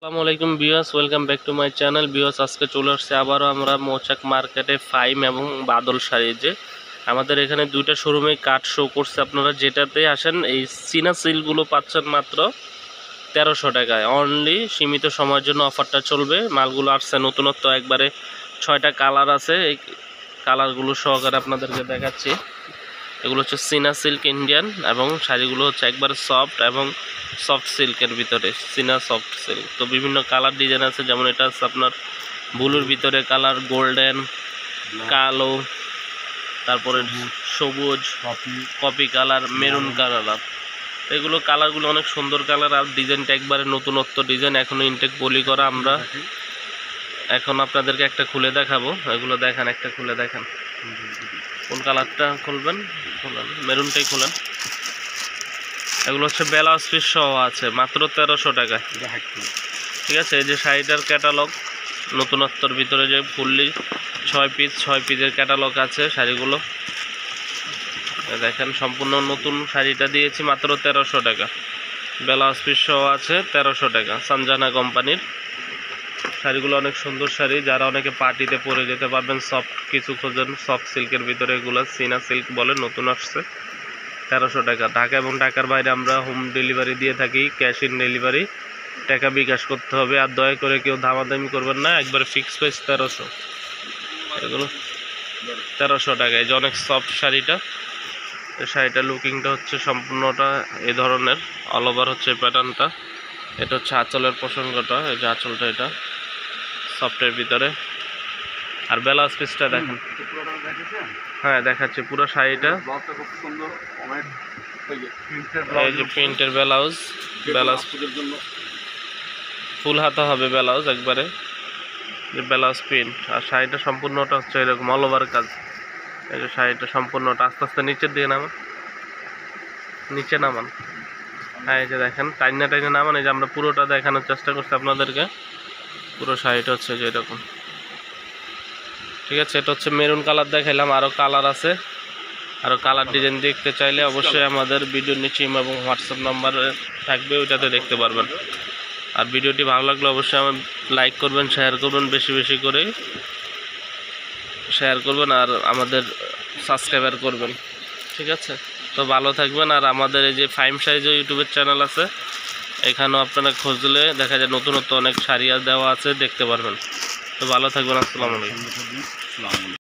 আসসালামু আলাইকুম viewers, welcome back to my channel. Viewers, আজকে চলে আসছে আবারও আমরা মৌচাক মার্কেটে ফাইম এবং বাদল শাড়ি। যে আমাদের এখানে দুইটা শোরুমে কাট শো করছে, আপনারা যেটাতে আসেন এই চীনা সিল্কগুলো পাচ্ছেন মাত্র 1300 টাকায় অনলি। সীমিত সময়ের জন্য অফারটা চলবে। মালগুলো আসছে নতুনত্ব, একবারে 6টা কালার আছে। এই কালারগুলো সহকারে আপনাদেরকে দেখাচ্ছি। এগুলো হচ্ছে চীনা সিল্ক ইন্ডিয়ান এবং শাড়িগুলো হচ্ছে একবারে সফট এবং সফট সিল্কের ভিতরে, চীনা সফট সিল্ক। তো বিভিন্ন কালার ডিজাইন আছে, যেমন এটা আছে আপনার ব্লুর ভিতরে কালার, গোল্ডেন, কালো, তারপরে সবুজ, কপি কালার, মেরুন কালার। এগুলো কালারগুলো অনেক সুন্দর কালার, আর ডিজাইনটা একবারে নতুনত্ব ডিজাইন, এখনো ইনটেক পলি করা। আমরা এখন আপনাদেরকে একটা খুলে দেখাবো। এগুলো দেখান, একটা খুলে দেখান। কোন কালারটা খুলবেন? খুলেন, মেরুনটাই খুলেন। এগুলো হচ্ছে ব্লাউজ পিস সহ আছে মাত্র 1300 টাকায়। ঠিক আছে, এই যে শাড়িটার ক্যাটালগ, নতুনত্বর ভিতরে যে ফুললি 6 পিসের ক্যাটালগ আছে শাড়িগুলো। দেখেন, সম্পূর্ণ নতুন শাড়িটা দিয়েছি মাত্র 1300 টাকা। ব্লাউজ পিস সহ আছে 1300 টাকা। সঞ্জানা কোম্পানির শাড়িগুলো অনেক সুন্দর শাড়ি, যারা অনেকে পার্টিতে পরে যেতে পারবেন। সফট কিছু খোঁজেন, সফট সিল্কের ভিতরে, এগুলো চীনা সিল্ক বলে, নতুন আসছে। 1300 টাকা। ঢাকা এবং ঢাকার বাইরে আমরা হোম ডেলিভারি দিয়ে থাকি, ক্যাশ ইন ডেলিভারি। টাকা বিকাশ করতে হবে, আর দয়া করে কেউ দামাদামি করবেন না, একবারে ফিক্স প্রাইস 1300। এগুলো 1300 টাকা। এই যে অনেক সফট শাড়িটা, এই শাড়িটা লুকিংটা হচ্ছে সম্পূর্ণটা এই ধরনের, অল ওভার হচ্ছে প্যাটার্নটা। এটা হচ্ছে আঁচলের প্রসঙ্গটা, এই যে আঁচলটা এটা সফটের ভিতরে। আর ব্লাউজ পিসটা দেখেন। হ্যাঁ, দেখাচ্ছি পুরো শাড়িটা। এই যে প্রিন্টের ব্লাউজ ফুল হাতা হবে, ব্লাউজ একবারে যে ব্লাউজ প্রিন্ট। আর শাড়িটা সম্পূর্ণটা হচ্ছে এরকম অল ওভার কাজ। এই যে শাড়িটা সম্পূর্ণটা, আস্তে আস্তে নিচের দিকে নামান, নিচে নামান। হ্যাঁ, এই যে দেখেন, টাইনা নামান। এই যে আমরা পুরোটা দেখানোর চেষ্টা করছি আপনাদেরকে। পুরো শাড়িটা হচ্ছে যে এরকম। ঠিক আছে, এটা হচ্ছে মেরুন কালার দেখাইলাম, আরও কালার আছে। আরও কালার ডিজাইন দেখতে চাইলে অবশ্যই আমাদের ভিডিওর নিচে এবং হোয়াটসঅ্যাপ নাম্বারে থাকবে, ওইটাতে দেখতে পারবেন। আর ভিডিওটি ভালো লাগলে অবশ্যই আমার লাইক করবেন, শেয়ার করবেন, বেশি বেশি করে শেয়ার করবেন, আর আমাদের সাবস্ক্রাইবার করবেন। ঠিক আছে, তো ভালো থাকবেন। আর আমাদের এই যে ফাইম সাইজের ইউটিউবের চ্যানেল আছে, এখানেও আপনারা খুঁজলে দেখা যায় নতুনত্ব অনেক শাড়ি দেওয়া আছে, দেখতে পারবেন। তো ভালো থাকবেন। আসসালামু আলাইকুম।